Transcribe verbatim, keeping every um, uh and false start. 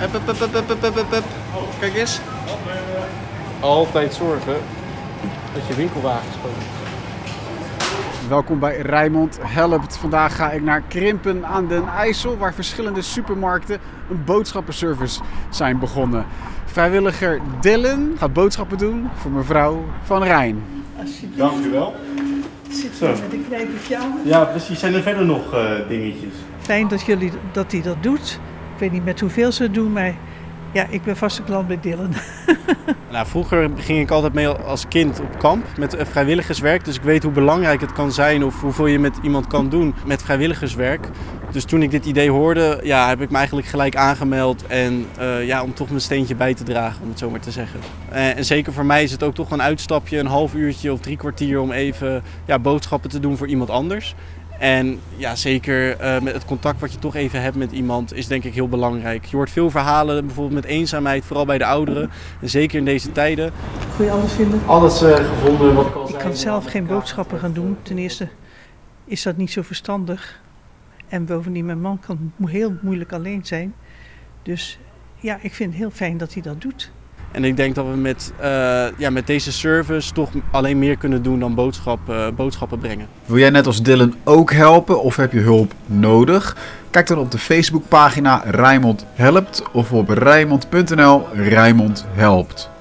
Hup, hup, hup, hup, hup, hup, hup, hup. Kijk eens. Altijd zorgen dat je winkelwagen schoon is. Welkom bij Rijnmond Helpt. Vandaag ga ik naar Krimpen aan den IJssel, waar verschillende supermarkten een boodschappenservice zijn begonnen. Vrijwilliger Dylan gaat boodschappen doen voor mevrouw Van Rijn. Alsjeblieft. Dank u wel. Zit Zo. er met een knijpertje aan. Ja, precies. Zijn er verder nog uh, dingetjes? Fijn dat, jullie, dat hij dat doet. Ik weet niet met hoeveel ze het doen, maar ja, ik ben vaste klant bij Dylan. Nou, vroeger ging ik altijd mee als kind op kamp met vrijwilligerswerk. Dus ik weet hoe belangrijk het kan zijn of hoeveel je met iemand kan doen met vrijwilligerswerk. Dus toen ik dit idee hoorde, ja, heb ik me eigenlijk gelijk aangemeld. En uh, ja, om toch mijn steentje bij te dragen, om het zo maar te zeggen. Uh, en zeker voor mij is het ook toch een uitstapje, een half uurtje of drie kwartier om even ja, boodschappen te doen voor iemand anders. En ja, zeker uh, met het contact wat je toch even hebt met iemand is denk ik heel belangrijk. Je hoort veel verhalen, bijvoorbeeld met eenzaamheid, vooral bij de ouderen. En zeker in deze tijden. Kun je alles vinden? Alles uh, gevonden wat ik al Ik zei. kan zelf geen boodschappen gaan doen. Ten eerste is dat niet zo verstandig. En bovendien, mijn man kan heel moeilijk alleen zijn. Dus ja, ik vind het heel fijn dat hij dat doet. En ik denk dat we met, uh, ja, met deze service toch alleen meer kunnen doen dan boodschap, uh, boodschappen brengen. Wil jij net als Dylan ook helpen of heb je hulp nodig? Kijk dan op de Facebookpagina Rijnmond Helpt of op rijnmond punt n l Rijnmond Helpt.